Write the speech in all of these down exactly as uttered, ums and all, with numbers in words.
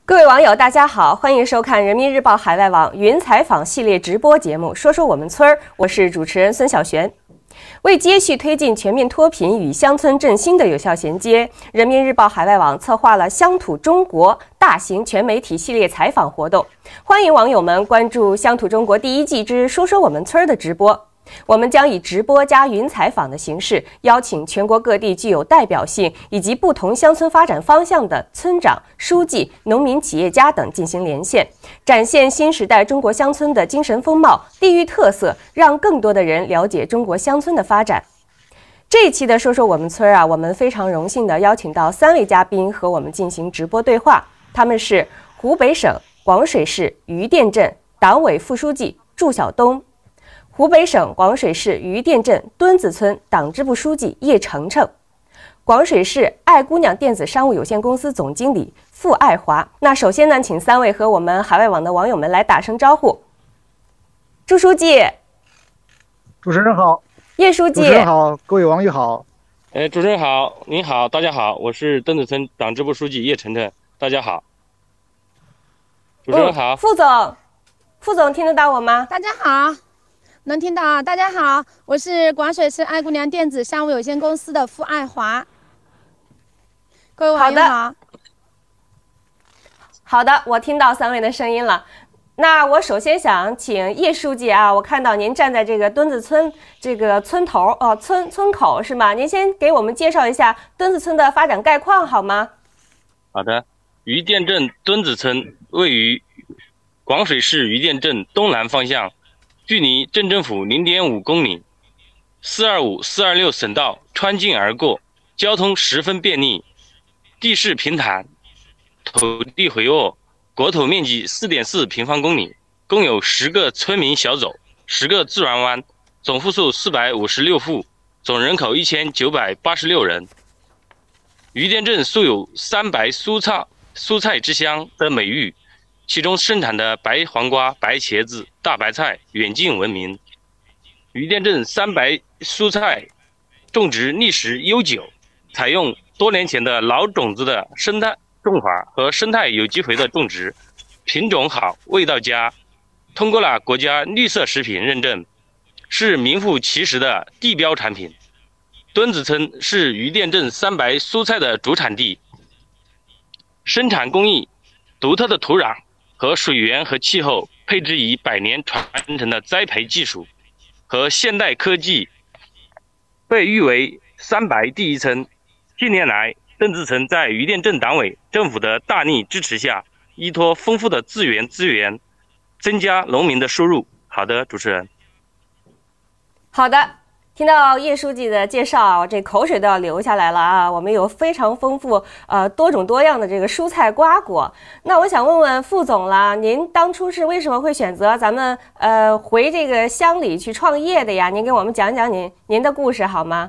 各位网友，大家好，欢迎收看人民日报海外网云采访系列直播节目《说说我们村儿》，我是主持人孙小璇。为接续推进全面脱贫与乡村振兴的有效衔接，人民日报海外网策划了乡土中国大型全媒体系列采访活动，欢迎网友们关注乡土中国第一季之说说我们村儿的直播。我们将以直播加云采访的形式，邀请全国各地具有代表性以及不同乡村发展方向的村长、书记、农民、企业家等进行连线，展现新时代中国乡村的精神风貌、地域特色，让更多的人了解中国乡村的发展。这一期的说说我们村啊，我们非常荣幸的邀请到三位嘉宾和我们进行直播对话，他们是湖北省广水市余店镇党委副书记祝晓东，湖北省广水市余店镇墩子村党支部书记叶程程，广水市爱姑娘电子商务有限公司总经理傅爱华。那首先呢，请三位和我们海外网的网友们来打声招呼。祝书记， 主持人好。 叶书记， 主持人好，各位网友好。 哎，主持人好，您好，大家好，我是墩子村党支部书记叶程程，大家好。主持人好。 嗯、傅总，傅总听得到我吗？ 大家好。能听到啊！大家好，我是广水市爱姑娘电子商务有限公司的傅爱华。各位网友好。 好的，我听到三位的声音了。那我首先想请叶书记啊，我看到您站在这个墩子村这个村头哦、呃，村村口是吗？您先给我们介绍一下墩子村的发展概况好吗？ 好的，余店镇墩子村位于广水市余店镇东南方向。距离镇政府 零点五公里，四二五、四二六省道穿境而过，交通十分便利，地势平坦，土地肥沃，国土面积 四点四平方公里，共有十个村民小组，十个自然湾，总户数四百五十六户，总人口一千九百八十六人。余店镇素有三白蔬菜蔬菜之乡的美誉，其中生产的白黄瓜、白茄子、大白菜远近闻名。余店镇三白蔬菜种植历史悠久，采用多年前的老种子的生态种法和生态有机肥的种植，品种好，味道佳，通过了国家绿色食品认证，是名副其实的地标产品。墩子村是余店镇三白蔬菜的主产地，生产工艺独特的土壤和水源和气候，配置以百年传承的栽培技术和现代科技，被誉为三白第一村。近年来，墩子村在余店镇党委政府的大力支持下，依托丰富的资源资源，增加农民的收入。好的，主持人。 好的。听到叶书记的介绍，这口水都要流下来了啊！我们有非常丰富、呃多种多样的这个蔬菜瓜果。那我想问问傅总啦，您当初是为什么会选择咱们呃回这个乡里去创业的呀？您给我们讲讲您您的故事好吗？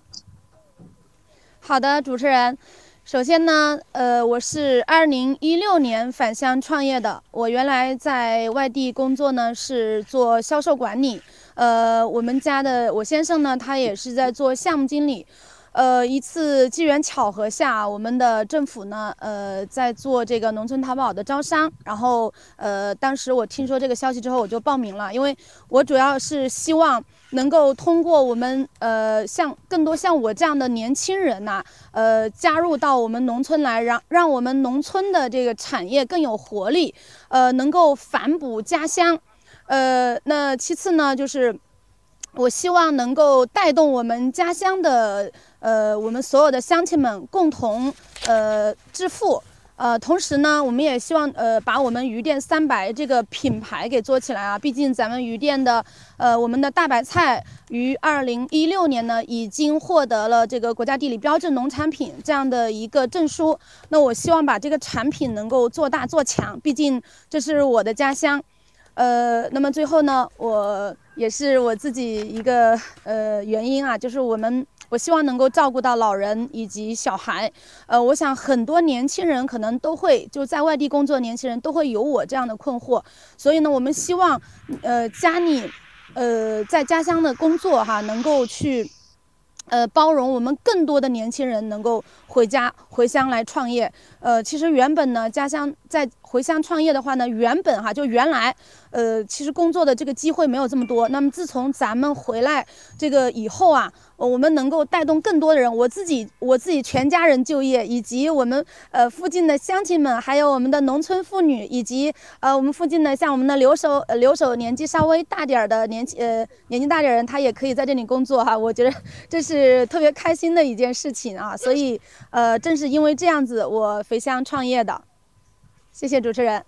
好的，主持人。首先呢，呃，我是二零一六年返乡创业的。我原来在外地工作呢，是做销售管理。呃，我们家的我先生呢，他也是在做项目经理。呃，一次机缘巧合下，我们的政府呢，呃，在做这个农村淘宝的招商，然后，呃，当时我听说这个消息之后，我就报名了，因为我主要是希望能够通过我们，呃，像更多像我这样的年轻人呐、啊，呃，加入到我们农村来，让让我们农村的这个产业更有活力，呃，能够反哺家乡，呃，那其次呢，就是我希望能够带动我们家乡的。呃，我们所有的乡亲们共同呃致富，呃，同时呢，我们也希望呃把我们余店三白这个品牌给做起来啊。毕竟咱们余店的呃我们的大白菜于二零一六年呢已经获得了这个国家地理标志农产品这样的一个证书。那我希望把这个产品能够做大做强，毕竟这是我的家乡。呃，那么最后呢，我也是我自己一个呃原因啊，就是我们。我希望能够照顾到老人以及小孩，呃，我想很多年轻人可能都会就在外地工作的年轻人都会有我这样的困惑，所以呢，我们希望，呃，家里，呃，在家乡的工作哈，能够去， 呃，包容我们更多的年轻人能够回家回乡来创业。呃，其实原本呢，家乡在回乡创业的话呢，原本哈就原来，呃，其实工作的这个机会没有这么多。那么自从咱们回来这个以后啊，我们能够带动更多的人，我自己我自己全家人就业，以及我们呃附近的乡亲们，还有我们的农村妇女，以及呃我们附近的像我们的留守呃留守年纪稍微大点儿的年纪呃年纪大点儿人，他也可以在这里工作哈。我觉得这是特别开心的一件事情啊，所以呃正是因为这样子，我回乡创业的。谢谢主持人。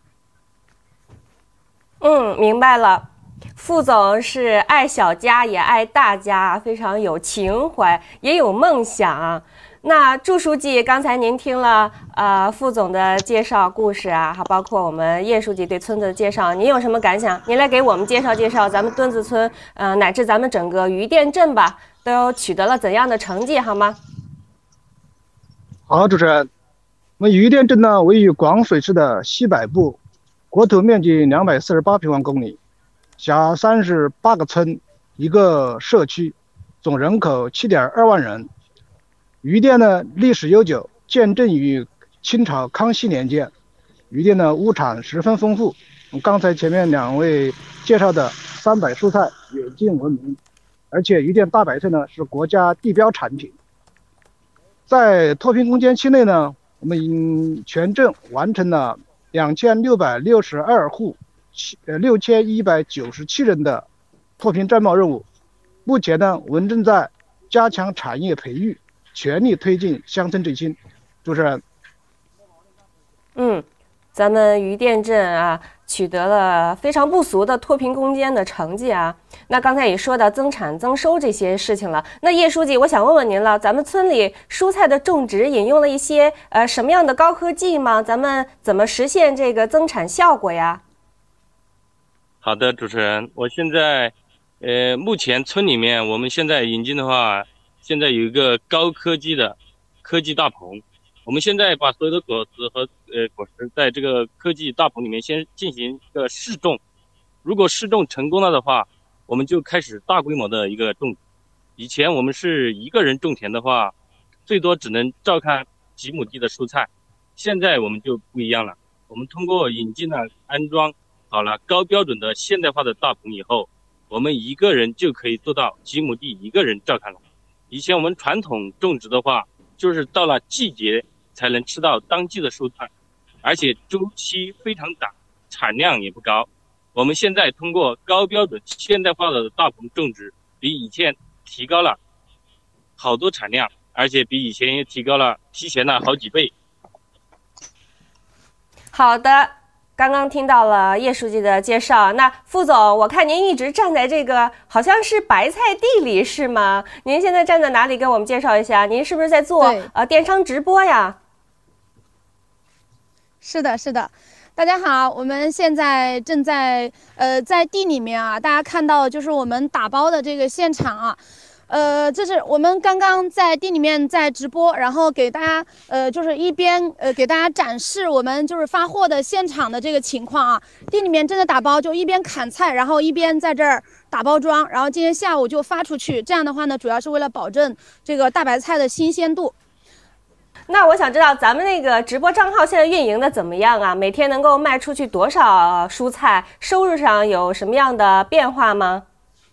嗯，明白了。副总是爱小家也爱大家，非常有情怀，也有梦想。那祝书记，刚才您听了呃副总的介绍故事啊，还包括我们叶书记对村子的介绍，您有什么感想？您来给我们介绍介绍咱们墩子村，呃乃至咱们整个余店镇吧，都取得了怎样的成绩，好吗？ 好，主持人，我们余店镇呢，位于广水市的西北部，国土面积两百四十八平方公里，辖三十八个村，一个社区，总人口七点二万人。余店呢历史悠久，建镇于清朝康熙年间。余店呢物产十分丰富，刚才前面两位介绍的三百蔬菜远近闻名，而且余店大白菜呢是国家地标产品。在脱贫攻坚期内呢，我们全镇完成了两千六百六十二户呃六千一百九十七人的脱贫战报任务。目前呢，我们正在加强产业培育，全力推进乡村振兴。主持人， 嗯，咱们余店镇啊，取得了非常不俗的脱贫攻坚的成绩啊。那刚才也说到增产增收这些事情了。那叶书记，我想问问您了，咱们村里蔬菜的种植引用了一些呃什么样的高科技吗？咱们怎么实现这个增产效果呀？ 好的，主持人，我现在呃目前村里面我们现在引进的话，现在有一个高科技的科技大棚。我们现在把所有的果子和呃果实在这个科技大棚里面先进行一个试种，如果试种成功了的话，我们就开始大规模的一个种植。以前我们是一个人种田的话，最多只能照看几亩地的蔬菜，现在我们就不一样了。我们通过引进了安装好了高标准的现代化的大棚以后，我们一个人就可以做到几亩地一个人照看了。以前我们传统种植的话，就是到了季节才能吃到当季的蔬菜，而且周期非常短，产量也不高。我们现在通过高标准现代化的大棚种植，比以前提高了好多产量，而且比以前也提高了提前了好几倍。 好的，刚刚听到了叶书记的介绍。那副总，我看您一直站在这个好像是白菜地里是吗？您现在站在哪里？给我们介绍一下，您是不是在做呃电商直播呀？ 是的，是的。大家好，我们现在正在呃在地里面啊，大家看到就是我们打包的这个现场啊。呃，这是我们刚刚在地里面在直播，然后给大家呃，就是一边呃给大家展示我们就是发货的现场的这个情况啊。地里面正在打包，就一边砍菜，然后一边在这儿打包装，然后今天下午就发出去。这样的话呢，主要是为了保证这个大白菜的新鲜度。 那我想知道咱们那个直播账号现在运营的怎么样啊？每天能够卖出去多少蔬菜？收入上有什么样的变化吗？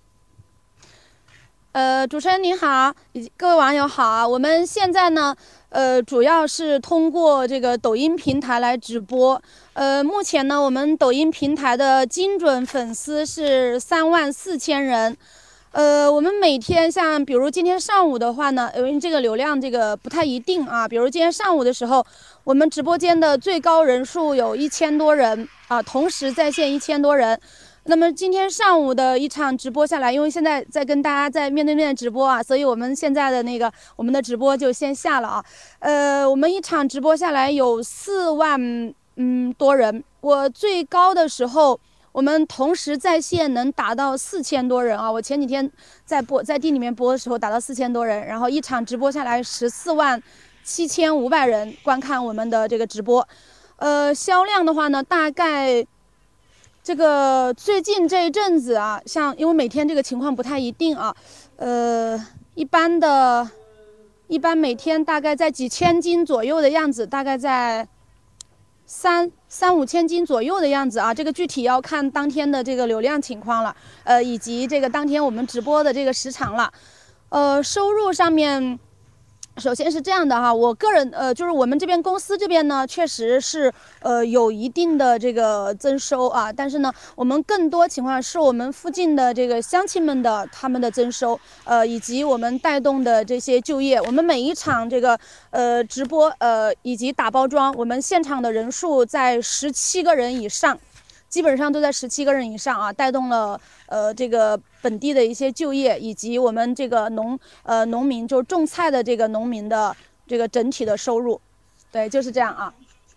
呃，主持人您好，以及各位网友好啊！我们现在呢，呃，主要是通过这个抖音平台来直播。呃，目前呢，我们抖音平台的精准粉丝是三万四千人。呃，我们每天像比如今天上午的话呢，因为这个流量这个不太一定啊，比如今天上午的时候，我们直播间的最高人数有一千多人啊，同时在线一千多人。那么今天上午的一场直播下来，因为现在在跟大家在面对面直播啊，所以我们现在的那个我们的直播就先下了啊。呃，我们一场直播下来有四万嗯多人，我最高的时候。我们同时在线能达到四千多人啊！我前几天在播在地里面播的时候达到四千多人，然后一场直播下来十四万七千五百人观看我们的这个直播。呃，销量的话呢，大概这个最近这一阵子啊，像因为每天这个情况不太一定啊，呃， 一般的，一般每天大概在几千斤左右的样子，大概在三三五千斤左右的样子啊。这个具体要看当天的这个流量情况了，呃，以及这个当天我们直播的这个时长了。呃，收入上面。首先是这样的哈，我个人呃，就是我们这边公司这边呢，确实是呃有一定的这个增收啊，但是呢，我们更多情况是我们附近的这个乡亲们的他们的增收，呃，以及我们带动的这些就业，我们每一场这个呃直播呃以及打包装，我们现场的人数在十七个人以上。基本上都在十七个人以上啊，带动了呃这个本地的一些就业，以及我们这个农呃农民就是种菜的这个农民的这个整体的收入，对，就是这样啊。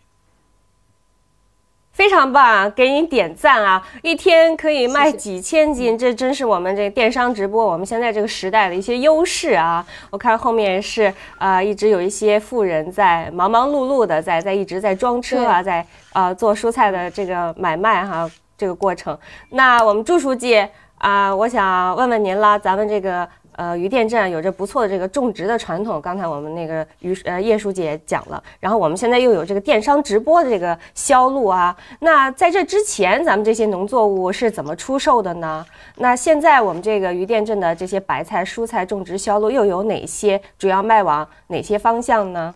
非常棒，给你点赞啊！一天可以卖谢谢几千斤，这真是我们这个电商直播我们现在这个时代的一些优势啊！我看后面是啊、呃，一直有一些富人在忙忙碌碌的在在一直在装车啊，在啊、呃、做蔬菜的这个买卖哈、这个过程。那我们朱书记啊、呃，我想问问您了，咱们这个。呃，余店镇有着不错的这个种植的传统，刚才我们那个于呃叶书记也讲了，然后我们现在又有这个电商直播的这个销路啊。那在这之前，咱们这些农作物是怎么出售的呢？那现在我们这个余店镇的这些白菜、蔬菜种植销路又有哪些？主要卖往哪些方向呢？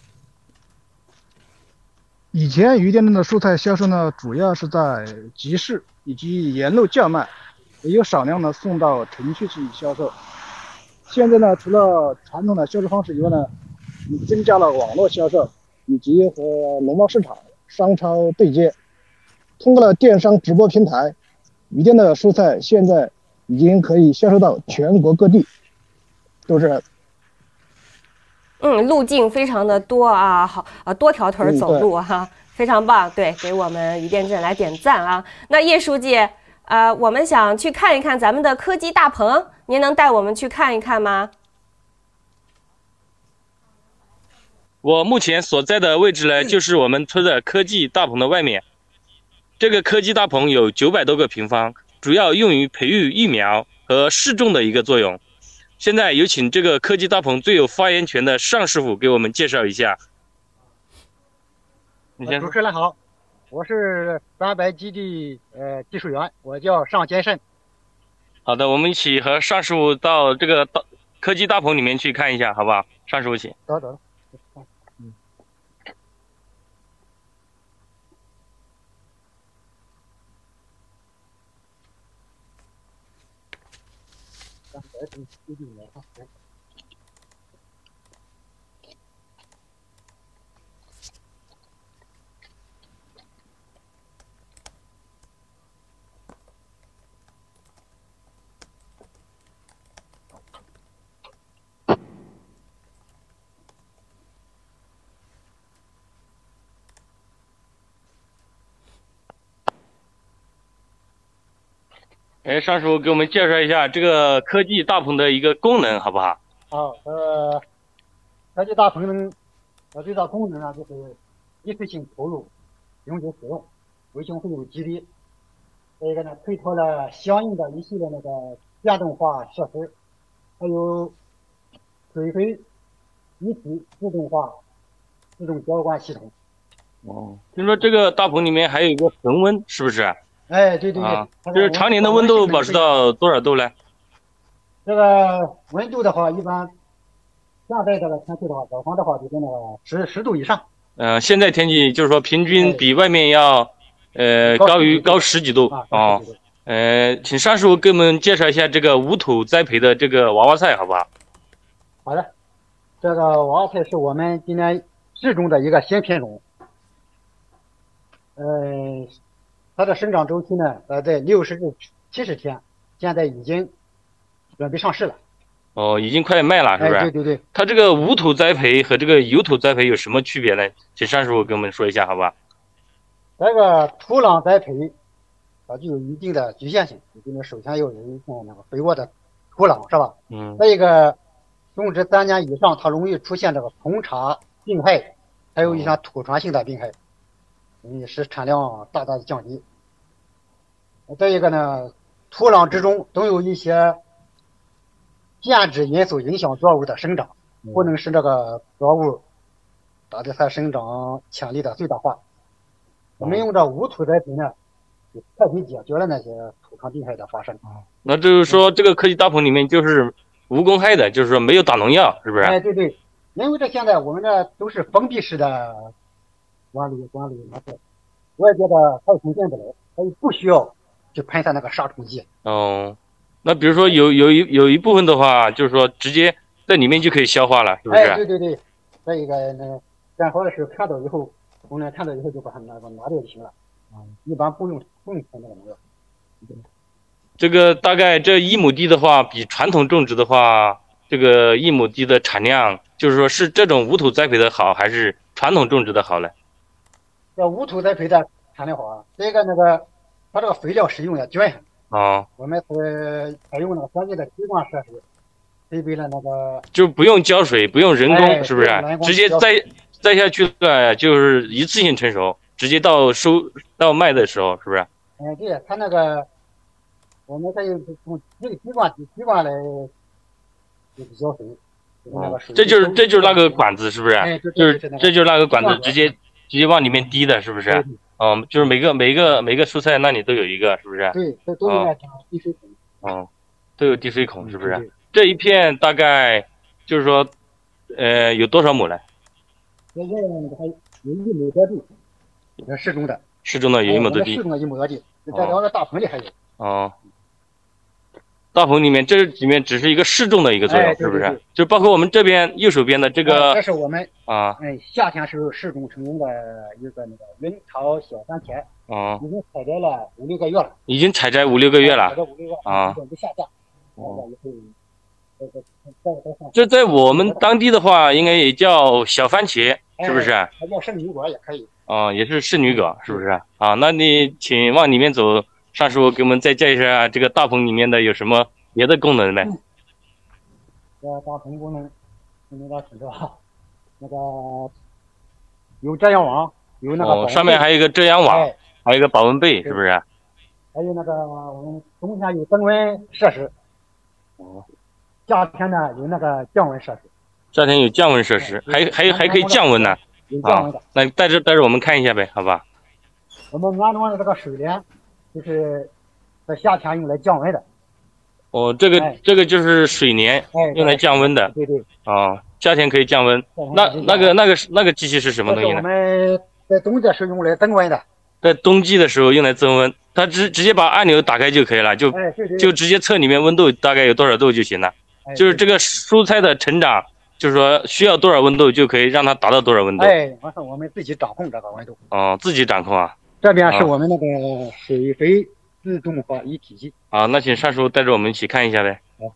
以前余店镇的蔬菜销售呢，主要是在集市以及沿路叫卖，也有少量的送到城区去销售。现在呢，除了传统的销售方式以外呢，增加了网络销售，以及和农贸市场、商超对接。通过了电商直播平台，余店的蔬菜现在已经可以销售到全国各地，都是。 嗯，路径非常的多啊，好啊，多条腿走路哈、嗯，非常棒，对，给我们余店镇来点赞啊。那叶书记，呃，我们想去看一看咱们的科技大棚。您能带我们去看一看吗？ 我目前所在的位置呢，就是我们村的科技大棚的外面。这个科技大棚有九百多个平方，主要用于培育疫苗和试种的一个作用。现在有请这个科技大棚最有发言权的尚师傅给我们介绍一下。你先说。 主持人好，我是三白基地呃技术员，我叫尚坚胜。 好的，我们一起和尚师傅到这个大科技大棚里面去看一下，好不好？尚师傅，请。 走走。 嗯。三白基地来看。 哎，尚师傅给我们介绍一下这个科技大棚的一个功能，好不好？ 好，呃，科技大棚呢，呃，最大功能呢就是一次性投入，永久使用，维修费用极低。再一个呢，配套了相应的一系列那个电动化设施，还有水肥一体自动化自动浇灌系统。 哦，听说这个大棚里面还有一个恒温，是不是？ 哎，对对对， 啊，就是常年的温度保持到多少度呢？ 这个温度的话，一般现在这个天气的话，早上的话就是那个十十度以上。 呃，现在天气就是说平均比外面要呃高于高十几度啊。 哦，呃，请尚师傅给我们介绍一下这个无土栽培的这个娃娃菜，好不好？ 好的，这个娃娃菜是我们今年试种的一个新品种。呃。它的生长周期呢，呃，在六十至七十天，现在已经准备上市了。 哦，已经快卖了，是不是？ 哎、对对对。 它这个无土栽培和这个有土栽培有什么区别呢？请尚师傅给我们说一下，好吧？ 这个土壤栽培，它就有一定的局限性，就是首先要有一种那个肥沃的土壤，是吧？ 嗯。 再一个，种植三年以上，它容易出现这个虫茬病害，还有一些土传性的病害。嗯，使产量大大的降低。再一个呢，土壤之中都有一些限制因素影响作物的生长，不能使这个作物达到它生长潜力的最大化。我们用这无土栽培呢，就彻底解决了那些土壤病害的发生。 那就是说，这个科技大棚里面就是无公害的，就是说没有打农药，是不是？ 哎，对对，因为这现在我们这都是封闭式的管理管理模式，外界的害虫进不来，所以不需要去喷洒那个杀虫剂。 哦，那比如说有有一有一部分的话，就是说直接在里面就可以消化了，是不是？ 哎，对对对，这一个那个干好的时候看到以后，工人看到以后就把它拿拿掉就行了。啊，一般不用不用喷那个农药。 这个大概这一亩地的话，比传统种植的话，这个一亩地的产量，就是说是这种无土栽培的好，还是传统种植的好呢？ 这无土栽培的产量好啊。这个那个，它这个肥料使用也均衡。 哦， 我们是采用那个专业的滴灌设施，配备了那个就不用浇水，不用人工， 哎、 是不是？直接栽栽下去的，就是一次性成熟，直接到收到卖的时候，是不是？ 哎，对，它那个我们可以从这个滴灌滴灌来就是浇水，就是那个水、 哦。这就是这就是那个管子，是不是？ 哎，就就是这就是那个管子，直接直接往里面滴的，是不是？ 对哦，就是每个每个每个蔬菜那里都有一个，是不是？ 对，这都有那种滴水孔。 哦，都有滴水孔，是不是？ 对对这一片大概就是说，呃，有多少亩呢？ 这这还有一亩多地，这适中的。 适中的有一亩多地。 适中的一亩多地，在两个大棚里还有。 哦。大棚里面，这里面只是一个适种的一个作用， 哎、对对对是不是？就包括我们这边右手边的这个， 哎、这是我们啊， 哎，夏天时候试种成功的一个那个云桃小番茄， 哦， 已经采摘了五六个月了， 已经采摘五六个月了， 采摘五六个月啊， 准备下架， 哦， 这这在我们当地的话，应该也叫小番茄，是不是？ 它叫圣女果也可以。 哦，也是圣女果，是不是？啊，那你请往里面走。上叔给我们再介绍一下这个大棚里面的有什么别的功能呗？ 嗯、这大棚功能，你们大知道，那个有遮阳网，有那个、 哦，上面还有一个遮阳网， 哎、 还有一个保温被，是不是？ 还有那个我们冬天有增温设施， 哦， 夏天呢有那个降温设施。 夏天有降温设施，还还还可以降温呢。 有降温的。 啊、那带着带着我们看一下呗，好吧？ 我们安装的这个水帘，就是在夏天用来降温的。 哦，这个、哎、这个就是水帘， 哎， 用来降温的。 对对。 哦，夏天可以降温。那那个那个那个机器是什么东西呢？ 我们在冬季是用来增温的。 在冬季的时候用来增温，它直直接把按钮打开就可以了，就、 哎、对对就直接测里面温度大概有多少度就行了。 哎、 就是这个蔬菜的成长，就是说需要多少温度就可以让它达到多少温度。 哎，完事我们自己掌控这个温度。 哦，自己掌控啊。 这边是我们那个水肥自动化一体机。 好，那请单叔带着我们一起看一下呗。 好。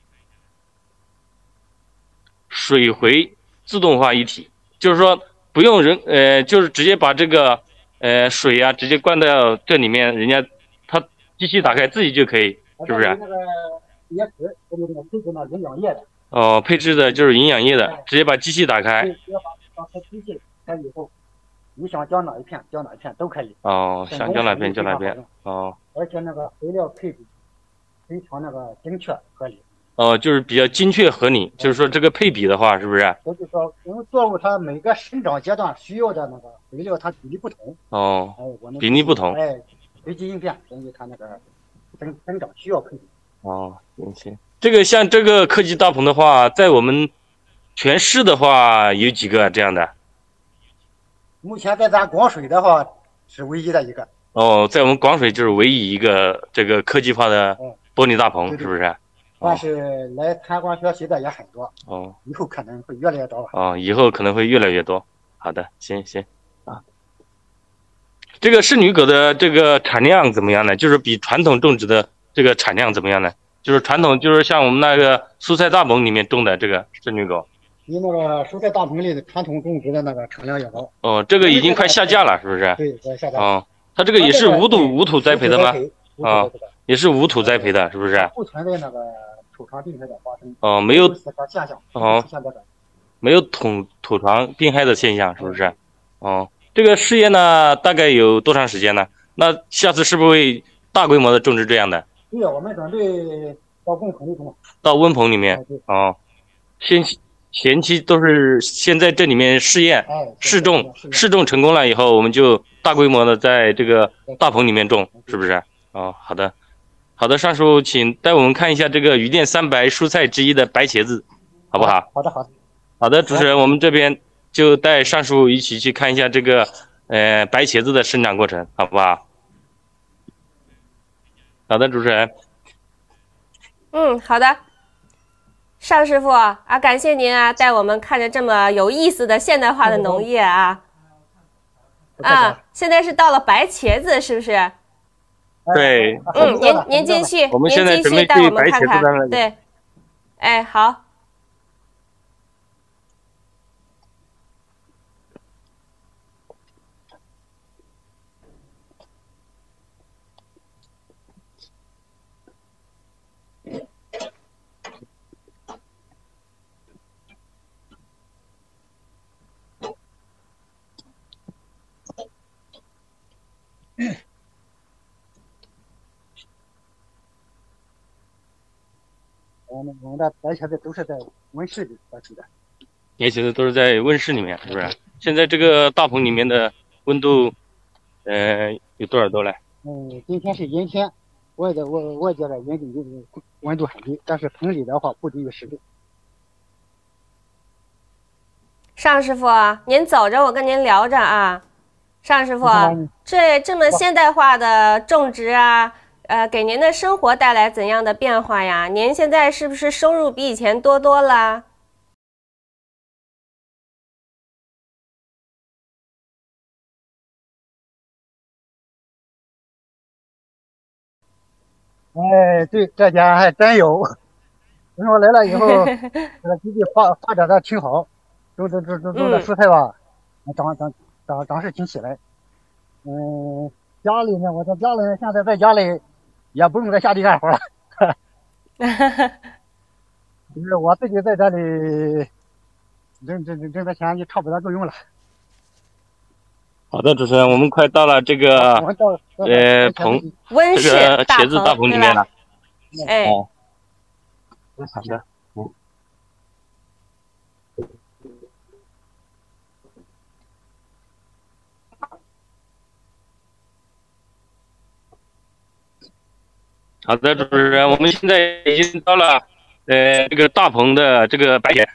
水回自动化一体，就是说不用人，呃，就是直接把这个呃水啊直接灌到这里面，人家它机器打开自己就可以，是不是？ 那个椰子，这个配置呢营养液的。 哦，配置的就是营养液的，直接把机器打开。 直接把打开机器开以后。你想浇哪一片，浇哪一片都可以。 哦，想浇哪片浇哪片。哦。 而且那个肥料配比非常那个精确合理。 哦，就是比较精确合理，就是说这个配比的话，是不是？ 就是说，因为作物它每个生长阶段需要的那个肥料，它比例不同。 哦。 哎，我们比例不同。 哎，随机应变，根据它那个增增长需要配比。 哦，行。这个像这个科技大棚的话，在我们全市的话有几个这样的？ 目前在咱广水的话是唯一的一个。 哦，在我们广水就是唯一一个这个科技化的玻璃大棚， 嗯、 是不是？ 但是来参观学习的也很多。 哦。 以后可能会越来越多吧。 哦，以后可能会越来越多。好的，行行啊。这个圣女果的这个产量怎么样呢？就是比传统种植的这个产量怎么样呢？就是传统就是像我们那个蔬菜大棚里面种的这个圣女果。 比那个蔬菜大棚里的传统种植的那个产量也高。 哦，这个已经快下架了，是不是？ 对，快下架。 哦，它这个也是无土无土栽培的吗？啊、哦，也是无土栽培的，是不是？ 不存在那个土壤病害的发生。 哦，没有现象。 哦，没有土土壤病害的现象，是不是？哦，这个事业呢，大概有多长时间呢？那下次是不是会大规模的种植这样的？ 对，我们准备到温棚里种。 到温棚里面。 哎，对。 哦，先前期都是先在这里面试验， 哎， 试种， 试试种成功了以后，我们就大规模的在这个大棚里面种，是不是？哦，好的，好的，上述请带我们看一下这个榆店三白蔬菜之一的白茄子，好不好？ 好的，好的。 好的，主持人，我们这边就带上述一起去看一下这个呃白茄子的生长过程，好不好？好的，主持人。 嗯，好的。尚师傅啊，感谢您啊，带我们看着这么有意思的现代化的农业啊。啊，现在是到了白茄子，是不是？ 对。 嗯，您您继续， 我们现在您继准备续带我们去白看看。 茄子的那里。 对，哎，好。 我们我们的白茄子都是在温室里播出的。 白茄子都是在温室里面，是不是？现在这个大棚里面的温度，呃，有多少度嘞？ 嗯，今天是阴天，外的外外界的温度温度很低，但是棚里的话不低于十度。 尚师傅，您走着，我跟您聊着啊。尚师傅，这这么现代化的种植啊，呃，给您的生活带来怎样的变化呀？您现在是不是收入比以前多多了？ 哎，对，这家还真有。等我来了以后，这个基地发发展的挺好，种种种种种的蔬菜吧，长长长长势挺起来。嗯，家里呢，我在家里现在在家里也不用在下地干活了，就是我自己在这里挣挣挣挣的钱就差不多够用了。 好的，主持人，我们快到了这个呃棚， 温室这个茄子大棚里面了。 哎， 哦，好的，嗯。好的，主持人，我们现在已经到了呃这个大棚的这个白茄。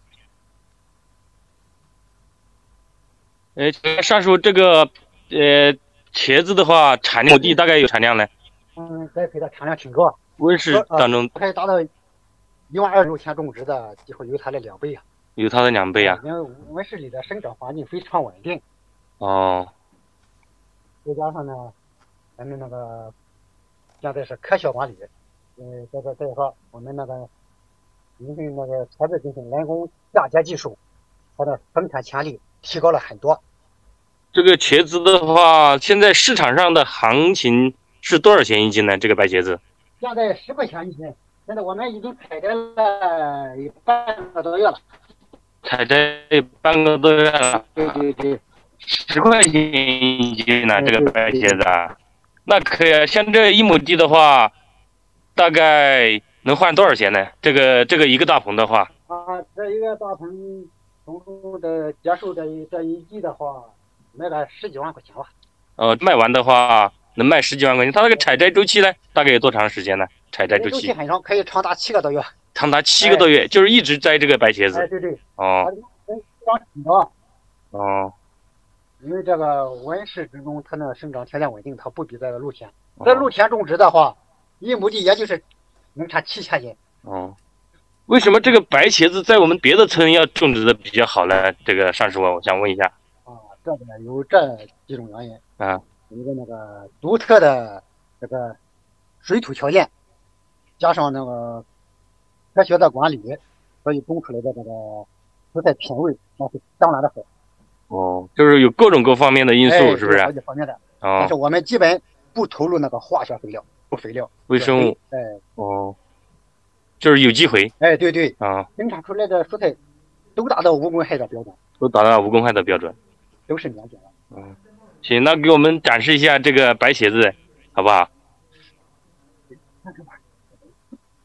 呃，上述这个呃茄子的话，产量亩地大概有产量呢？ 嗯，栽培的产量挺高， 温室当中可以达到一万二六千种植的，几乎有它的两倍啊。 有它的两倍啊。 因为温室里的生长环境非常稳定。 哦。 再加上呢，咱们那个现在是科学管理，嗯，再再再说我们那个进行那个茄子进行人工嫁接技术，它的生产潜力提高了很多。 这个茄子的话，现在市场上的行情是多少钱一斤呢？这个白茄子？ 现在十块钱一斤，现在我们已经采摘了有半个多月了。 采摘半个多月了。 对对对。 十块钱一斤呢，这个白茄子啊，那可以啊。像这一亩地的话，大概能换多少钱呢？这个这个一个大棚的话。 啊，这一个大棚总共的结束这一这一季的话，卖了十几万块钱吧。 呃，卖完的话能卖十几万块钱。它那个采摘周期呢，大概有多长时间呢？采摘周期？ 周期很长，可以长达七个多月。 长达七个多月，哎、就是一直摘这个白茄子。 哎，对对。 哦。 长挺高。 哦。 因为这个温室之中，它那个生长条件稳定，它不比在露天。在露天种植的话，一亩地也就是能产七千斤。 哦。为什么这个白茄子在我们别的村要种植的比较好呢？这个尚师傅，我想问一下。 啊，这个有这几种原因。 啊。 有一个那个独特的这个水土条件，加上那个科学的管理，所以种出来的这个蔬菜品味那是当然的好。 哦，就是有各种各方面的因素， 哎、 是不是？ 好几方面的。 哦。 但是我们基本不投入那个化学肥料，不肥料。 微生物。 哎。 哦。就是有机肥。 哎，对对。 啊。 生产出来的蔬菜都达到无公害的标准。 都达到无公害的标准。 都是免检的。 嗯。行，那给我们展示一下这个白茄子，好不好？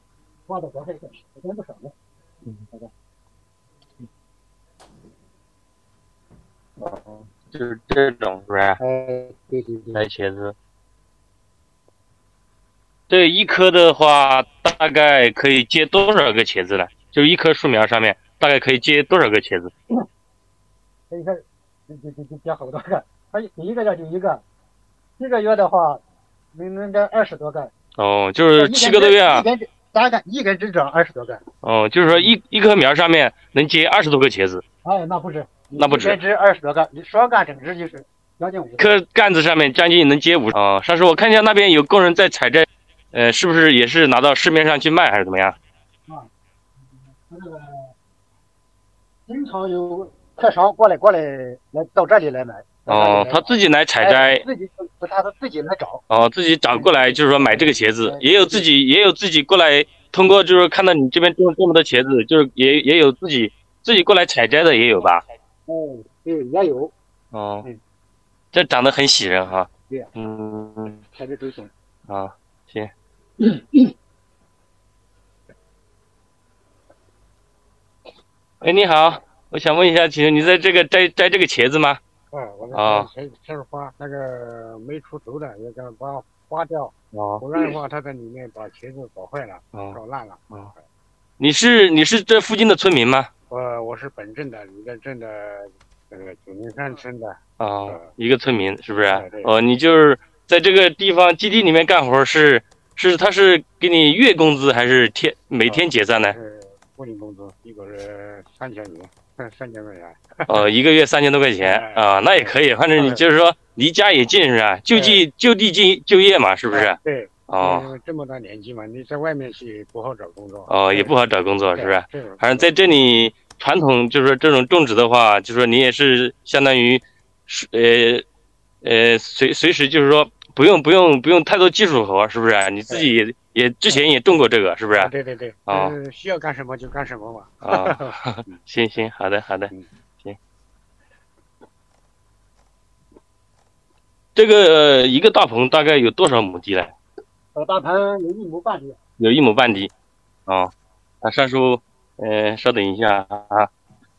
花的多少钱？时间不少呢。嗯，好的。 哦，就是这种是不是？ 哎，对对对。 摘茄子。这一棵的话，大概可以结多少个茄子呢？就是一棵树苗上面大概可以结多少个茄子？ 这一个就就就就结好多个，它第一个月就一个，七个月的话，能能长二十多个。 哦，就是七个多月啊。 一根大概一根只长二十多个。 哦，就是说一一棵苗上面能结二十多个茄子。 哎，那不止， 那不止， 一根只二十多个，你双干整枝就是将近五十。 棵干子上面将近能结五。哦，上次我看见那边有工人在采摘，呃，是不是也是拿到市面上去卖，还是怎么样？ 啊，那个经常有客商过来过来来到这里来买。 哦，他自己来采摘， 哎、自己不他自己来找。 哦，自己找过来就是说买这个茄子，也有自己也有自己过来，通过就是看到你这边种这么多茄子，就是也也有自己自己过来采摘的也有吧？ 哦，对，也有。 哦，嗯、这长得很喜人哈。 对。 嗯， 采摘周松。 啊，行。哎，你好，我想问一下，请问你在这个摘摘这个茄子吗？ 啊，我那茄茄子花那个没出头的，要给它把花掉， 哦， 不然的话，它在里面把茄子搞坏了， 哦， 搞烂了。 哦，你是你是这附近的村民吗？ 呃，我是本镇的，你的镇的那个九宁山村的。 哦，呃、一个村民是不是？ 对对哦，你就是在这个地方基地里面干活是是他是给你月工资还是天每天结算呢？ 是固定工资，一个是三千元。三千块钱， 哦，一个月三千多块钱啊，那也可以，反正你就是说离家也近是吧？就地就地就就业嘛，是不是？ 对， 哦， 这么大年纪嘛，你在外面去不好找工作。 哦，也不好找工作，是不是？ 是。 反正在这里传统就是说这种种植的话，就是说你也是相当于是呃呃随随时就是说不用不用不用太多技术活，是不是？你自己也。也之前也种过这个，是不是？ 啊、对对对， 啊、 呃，需要干什么就干什么嘛。 啊，行行，好的好的，行。这个、呃、一个大棚大概有多少亩地呢？ 呃，大棚有一亩半地。 有一亩半地，啊，啊，上述，呃，稍等一下啊。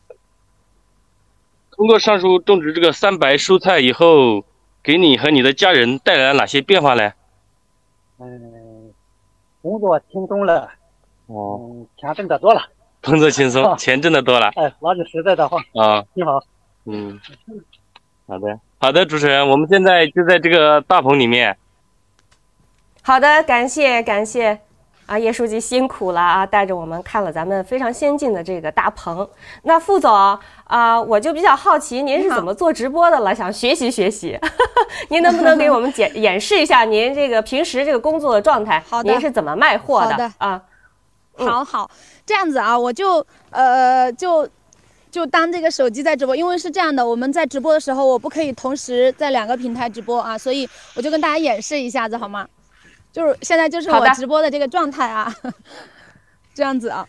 通过上述种植这个三白蔬菜以后，给你和你的家人带来了哪些变化呢？ 嗯。工作轻松了， 哦， 嗯，钱挣得多了。 工作轻松，钱挣得多了。 哎，说句实在的话， 啊， 挺好。 嗯，好的，好的，主持人，我们现在就在这个大棚里面。 好的，感谢感谢啊，叶书记辛苦了啊，带着我们看了咱们非常先进的这个大棚。那副总啊、呃，我就比较好奇，您是怎么做直播的了？想学习学习，您能不能给我们演演示一下您这个平时这个工作的状态？ 好的， 您是怎么卖货的？ 好的啊， 嗯、好好，这样子啊，我就呃就就当这个手机在直播，因为是这样的，我们在直播的时候，我不可以同时在两个平台直播啊，所以我就跟大家演示一下子好吗？就是现在就是我直播的这个状态啊，这样子啊。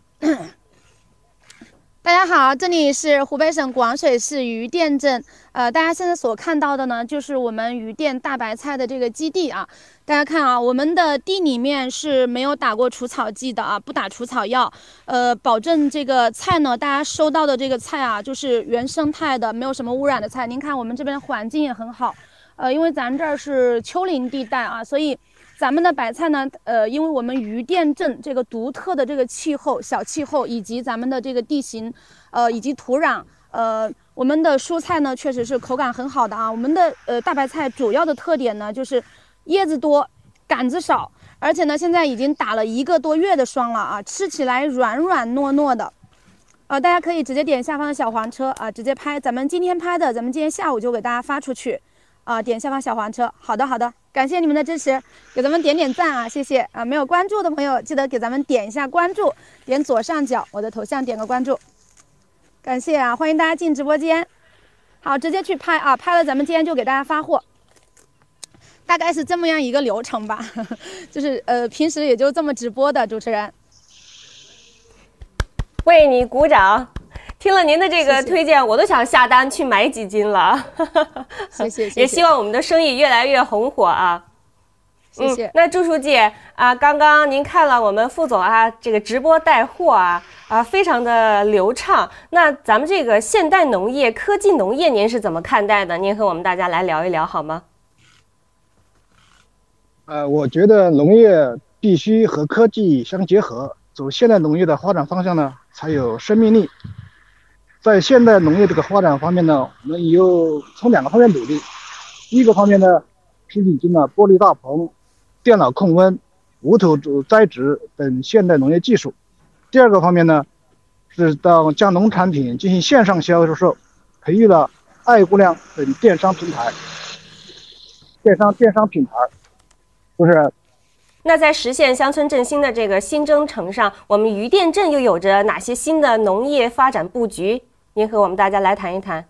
大家好，这里是湖北省广水市余店镇，呃，大家现在所看到的呢，就是我们余店大白菜的这个基地啊。大家看啊，我们的地里面是没有打过除草剂的啊，不打除草药，呃，保证这个菜呢，大家收到的这个菜啊，就是原生态的，没有什么污染的菜。您看我们这边环境也很好，呃，因为咱这儿是丘陵地带啊，所以咱们的白菜呢，呃，因为我们余店镇这个独特的这个气候、小气候，以及咱们的这个地形，呃，以及土壤，呃，我们的蔬菜呢，确实是口感很好的啊。我们的呃大白菜主要的特点呢，就是叶子多，杆子少，而且呢，现在已经打了一个多月的霜了啊，吃起来软软糯糯的。呃，大家可以直接点下方的小黄车啊，直接拍。咱们今天拍的，咱们今天下午就给大家发出去。啊，点下方小黄车。好的，好的，感谢你们的支持，给咱们点点赞啊，谢谢啊！没有关注的朋友，记得给咱们点一下关注，点左上角我的头像点个关注，感谢啊！欢迎大家进直播间。好，直接去拍啊，拍了咱们今天就给大家发货，大概是这么样一个流程吧，呵呵就是呃平时也就这么直播的，主持人。 为你鼓掌。听了您的这个推荐，谢谢我都想下单去买几斤了。 谢谢，谢谢也希望我们的生意越来越红火啊！ 谢谢。 嗯、那朱书记啊，刚刚您看了我们副总啊这个直播带货啊啊，非常的流畅。那咱们这个现代农业、科技农业，您是怎么看待的？您和我们大家来聊一聊好吗？ 呃，我觉得农业必须和科技相结合，走现代农业的发展方向呢，才有生命力。在现代农业这个发展方面呢，我们有从两个方面努力。第一个方面呢，是引进了玻璃大棚、电脑控温、无土栽植等现代农业技术。第二个方面呢，是到将农产品进行线上销售，培育了爱姑娘等电商平台、电商电商品牌，就是。 那在实现乡村振兴的这个新征程上，我们余店镇又有着哪些新的农业发展布局？您和我们大家来谈一谈。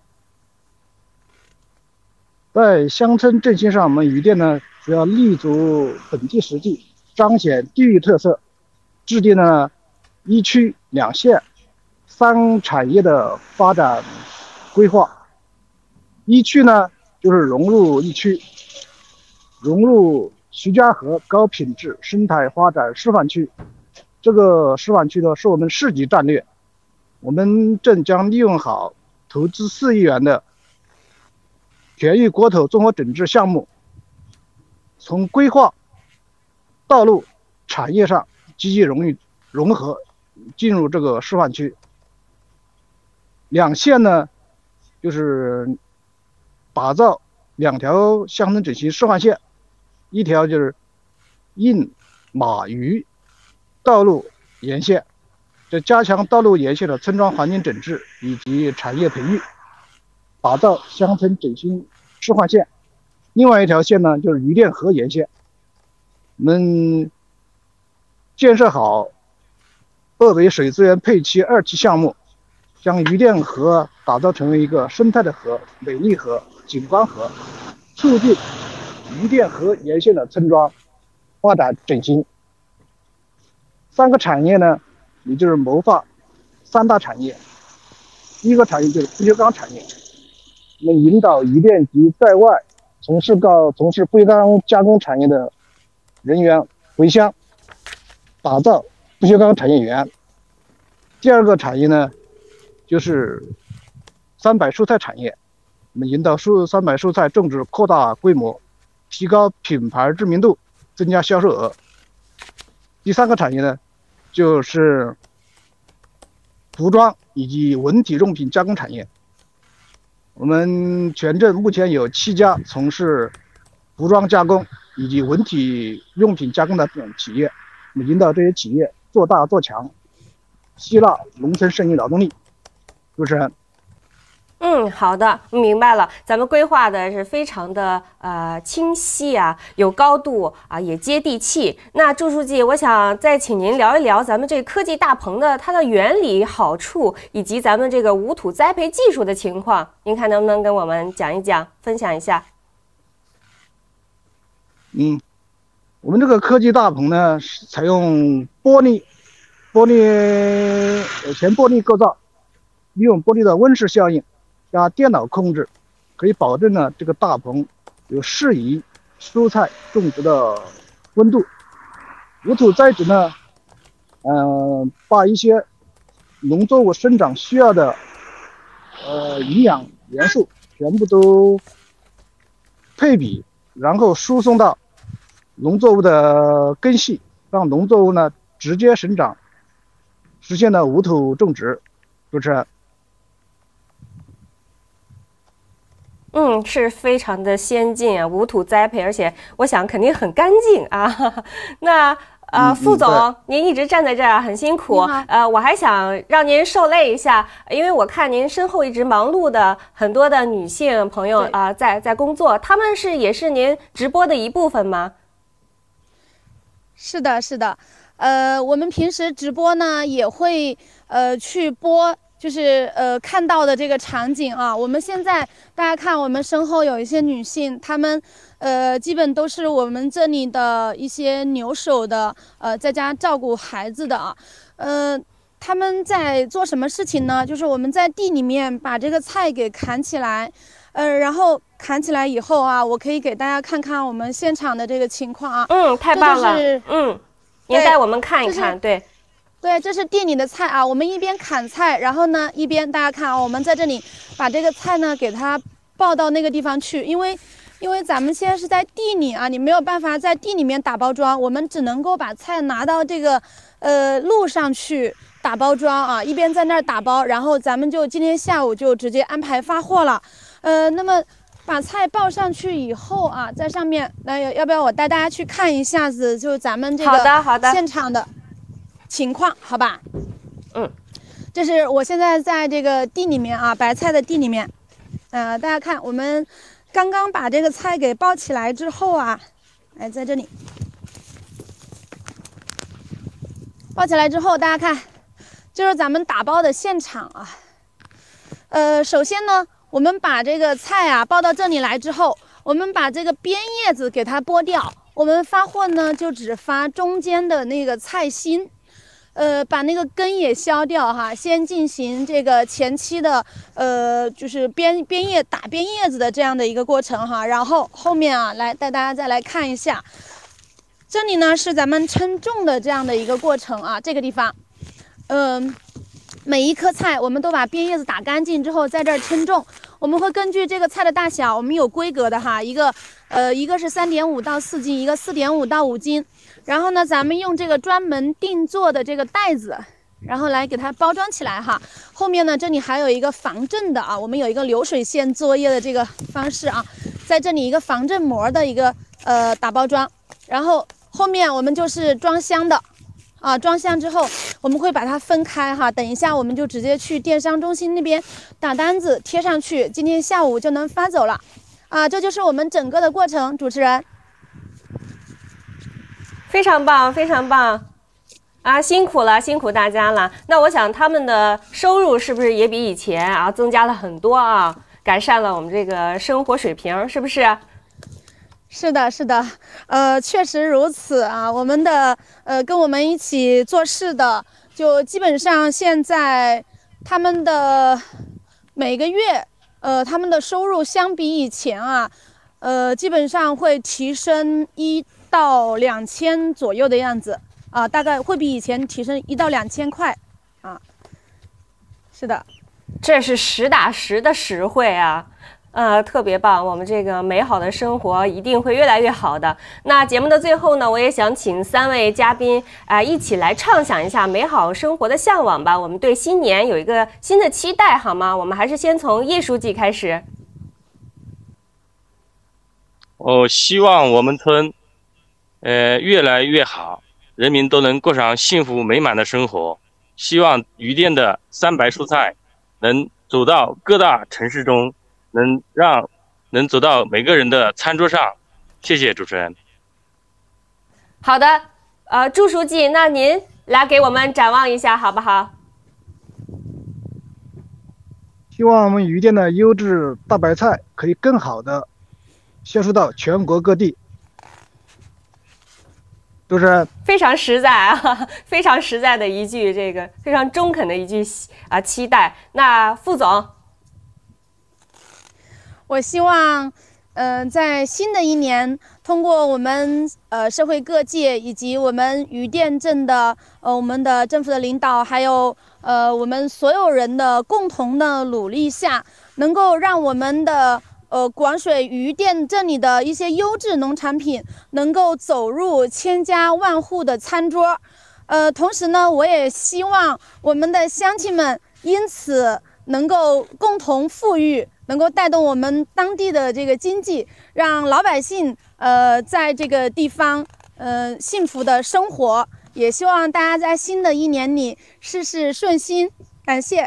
在乡村振兴上，我们余店呢主要立足本地实际，彰显地域特色，制定了一区两县三产业的发展规划。一区呢就是融入一区，融入徐家河高品质生态发展示范区。这个示范区呢是我们市级战略，我们镇将利用好投资四亿元的全域国土综合整治项目，从规划、道路、产业上积极融入融合，进入这个示范区。两县呢，就是打造两条乡村整形示范线，一条就是应马鱼道路沿线，这加强道路沿线的村庄环境整治以及产业培育，打造乡村整形示范线。另外一条线呢，就是余店河沿线，我们建设好鄂北水资源配期二期项目，将余店河打造成为一个生态的河、美丽河、景观河，促进余店河沿线的村庄发展整形。三个产业呢，也就是谋划三大产业。第一个产业就是不锈钢产业，我们引导余店及在外从事告从事不锈钢加工产业的人员回乡，打造不锈钢产业园。第二个产业呢，就是三百蔬菜产业，我们引导蔬三百蔬菜种植扩大规模，提高品牌知名度，增加销售额。第三个产业呢，就是服装以及文体用品加工产业。我们全镇目前有七家从事服装加工以及文体用品加工的企业，我们引导这些企业做大做强，吸纳农村剩余劳动力。主持人。 嗯，好的，明白了。咱们规划的是非常的呃清晰啊，有高度啊，也接地气。那朱书记，我想再请您聊一聊咱们这个科技大棚的它的原理、好处，以及咱们这个无土栽培技术的情况，您看能不能跟我们讲一讲，分享一下？ 嗯，我们这个科技大棚呢，是采用玻璃玻璃全玻璃构造，利用玻璃的温室效应加电脑控制，可以保证呢这个大棚有适宜蔬菜种植的温度。无土栽植呢，嗯、呃，把一些农作物生长需要的呃营养元素全部都配比，然后输送到农作物的根系，让农作物呢直接生长，实现了无土种植。主持人。 嗯，是非常的先进啊，无土栽培，而且我想肯定很干净啊。那呃，副总，嗯嗯、您一直站在这儿很辛苦，呃，我还想让您受累一下，因为我看您身后一直忙碌的很多的女性朋友啊、呃，在在工作，她们是也是您直播的一部分吗？ 是的，是的，呃，我们平时直播呢也会呃去播。就是呃看到的这个场景啊，我们现在大家看我们身后有一些女性，她们呃基本都是我们这里的一些留守的，呃在家照顾孩子的啊，呃他们在做什么事情呢？就是我们在地里面把这个菜给砍起来， 呃，然后砍起来以后啊，我可以给大家看看我们现场的这个情况啊。 嗯，太棒了。 这就是、 嗯，您带我们看一看，对。 对，这是地里的菜啊，我们一边砍菜，然后呢，一边大家看啊，我们在这里把这个菜呢给它抱到那个地方去，因为因为咱们现在是在地里啊，你没有办法在地里面打包装，我们只能够把菜拿到这个呃路上去打包装啊，一边在那儿打包，然后咱们就今天下午就直接安排发货了，呃，那么把菜抱上去以后啊，在上面，那要要不要我带大家去看一下子，就咱们这个好的好的现场的情况，好吧？ 嗯， 这是我现在在这个地里面啊，白菜的地里面，呃，大家看，我们刚刚把这个菜给包起来之后啊，哎，在这里包起来之后，大家看，就是咱们打包的现场啊。呃，首先呢，我们把这个菜啊包到这里来之后，我们把这个边叶子给它剥掉，我们发货呢就只发中间的那个菜心。呃，把那个根也削掉哈，先进行这个前期的呃，就是边边叶打边叶子的这样的一个过程哈，然后后面啊，来带大家再来看一下，这里呢是咱们称重的这样的一个过程啊，这个地方，嗯、呃，每一颗菜我们都把边叶子打干净之后，在这儿称重，我们会根据这个菜的大小，我们有规格的哈，一个呃一个是三点五到四斤，一个四点五到五斤。然后呢，咱们用这个专门定做的这个袋子，然后来给它包装起来哈。后面呢，这里还有一个防震的啊，我们有一个流水线作业的这个方式啊，在这里一个防震膜的一个呃打包装，然后后面我们就是装箱的啊，装箱之后我们会把它分开哈，等一下我们就直接去电商中心那边打单子贴上去，今天下午就能发走了啊，这就是我们整个的过程，主持人。 非常棒，非常棒，啊，辛苦了，辛苦大家了。那我想他们的收入是不是也比以前啊增加了很多啊？改善了我们这个生活水平，是不是？ 是的，是的，呃，确实如此啊。我们的呃跟我们一起做事的，就基本上现在他们的每个月，呃，他们的收入相比以前啊，呃，基本上会提升一。到两千左右的样子啊，大概会比以前提升一到两千块啊。是的， 这是实打实的实惠啊，呃，特别棒。我们这个美好的生活一定会越来越好的。那节目的最后呢，我也想请三位嘉宾啊、呃，一起来畅想一下美好生活的向往吧。我们对新年有一个新的期待，好吗？我们还是先从叶书记开始。 我希望我们村。呃，越来越好，人民都能过上幸福美满的生活。希望余店的三白蔬菜能走到各大城市中，能让能走到每个人的餐桌上。谢谢主持人。 好的，呃，朱书记，那您来给我们展望一下，好不好？ 希望我们余店的优质大白菜可以更好的销售到全国各地。主持人非常实在啊，非常实在的一句，这个非常中肯的一句啊期待。那副总， 我希望，嗯、呃，在新的一年，通过我们呃社会各界以及我们余店镇的呃我们的政府的领导，还有呃我们所有人的共同的努力下，能够让我们的。呃，广水余店这里的一些优质农产品能够走入千家万户的餐桌，呃，同时呢，我也希望我们的乡亲们因此能够共同富裕，能够带动我们当地的这个经济，让老百姓呃在这个地方呃幸福的生活。也希望大家在新的一年里事事顺心，感谢。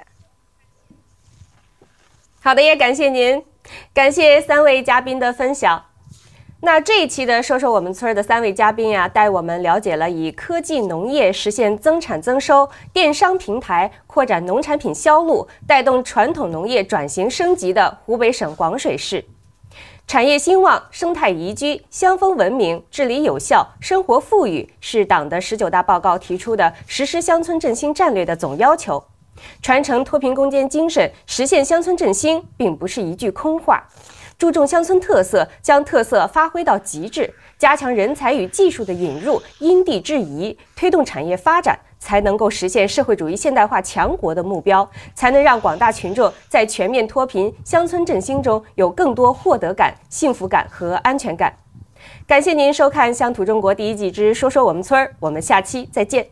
好的，也感谢您。感谢三位嘉宾的分享。那这一期的说说我们村的三位嘉宾呀、啊，带我们了解了以科技农业实现增产增收，电商平台扩展农产品销路，带动传统农业转型升级的湖北省广水市。产业兴旺、生态宜居、乡风文明、治理有效、生活富裕是党的十九大报告提出的实施乡村振兴战略的总要求。 传承脱贫攻坚精神，实现乡村振兴，并不是一句空话。注重乡村特色，将特色发挥到极致，加强人才与技术的引入，因地制宜，推动产业发展，才能够实现社会主义现代化强国的目标，才能让广大群众在全面脱贫、乡村振兴中有更多获得感、幸福感和安全感。感谢您收看《乡土中国》第一季之“说说我们村儿”，我们下期再见。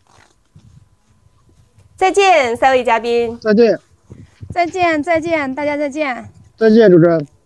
再见，三位嘉宾。 再见。 再见，再见，大家再见。 再见，主持人。